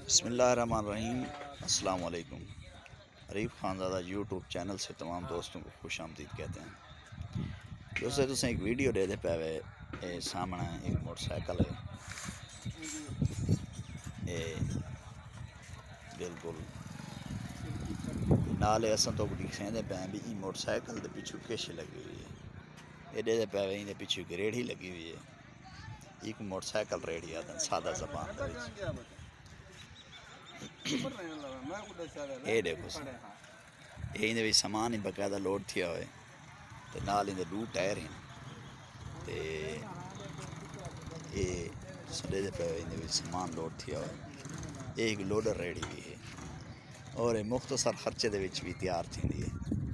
बिस्मिल्लाहिर्रहमानिर्रहीम। अस्सलाम वालेकुम। अरीफ खानज़ादा यूट्यूब चैनल से तमाम दोस्तों को खुश आमदीद कहते हैं। दोस्तों तुसें एक वीडियो दे दे पे सामने एक मोटरसाइकिल है, ये बिल्कुल नाले असन तो दिखेंदे पे भी मोटरसाइकिल के पिछू किश लगी हुई है। ये दे पे इन्हें पिछू एक रेड़ी लगी हुई है। एक मोटरसाइकिल रेड़ी आदन सादा जबान ये देखो ये इन्हें भी सामान ही बकायदा लोड थिया हुए तो नाल इन्हें 2 टायर हैं ते ये सड़े पे इन्हें भी सामान लोड थिया हुए। एक लोडर रेडी भी है और ये मुख्तसर खर्चे दे विच भी तैयार थी है।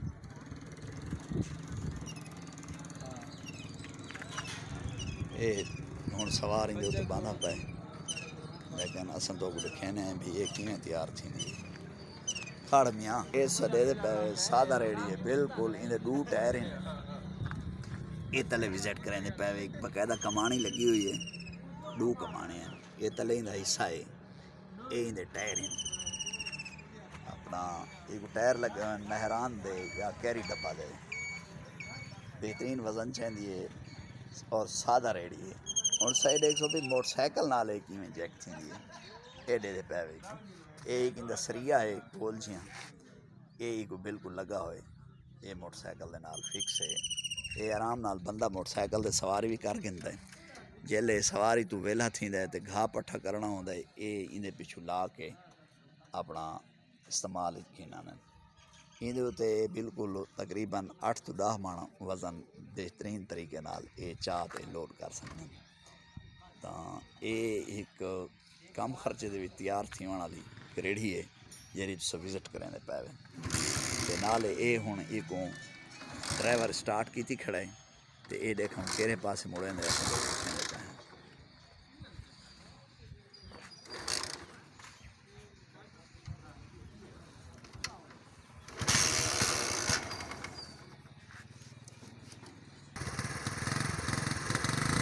ये हुण सवार इनके उत्ते बांधा पे लेकिन असन तो दिखेने भी ये किवें तैयार थी खड़ मियाँ ये सड़े पे सादा रेडी है बिल्कुल इन्हें 2 टायर हैं। ये तले विजिट करें पे एक बकायदा कमानी लगी हुई है, 2 कमाने हैं। ये तले इनका हिस्सा है, ये इनके टायर हैं। अपना एक टायर लगे महरान दे या कैरी डब्बा दे बेहतरीन वजन चाहिए है और सादा रेडी है। और साइड एक भी मोटरसाइकिल नाल किवें जैक थी है एडे दे पे एक इंदा सरिया है गोल जियां ये को बिल्कुल लगा होए। ये मोटरसाइकिल दे नाल फिक्स है। ये आराम नाल बंदा मोटरसाइकिल दे सवारी भी कर गिंदा है। जेले सवारी तू वेला थींदा है ते घाह पट्ठा करना होंदा है ये इनके पिछू ला के अपना इस्तेमाल कीना ने इहदे उत्ते बिल्कुल तकरीबन 8 तो 10 माणा वजन बेहतरीन तरीके नाल ये चाह ते लोड कर सकते हैं। तो ये एक कम खर्चे दे विच तैयार थीवन वाली रेड़ी है जिहड़ी तुसीं विजिट करें पे ते नाल ये हुण एक ड्राइवर स्टार्ट की खड़ा है तो ये देख हम केरे पास मुड़े ने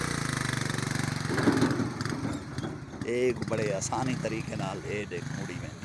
एक बड़े आसानी तरीके नाल ये देख मुड़ी में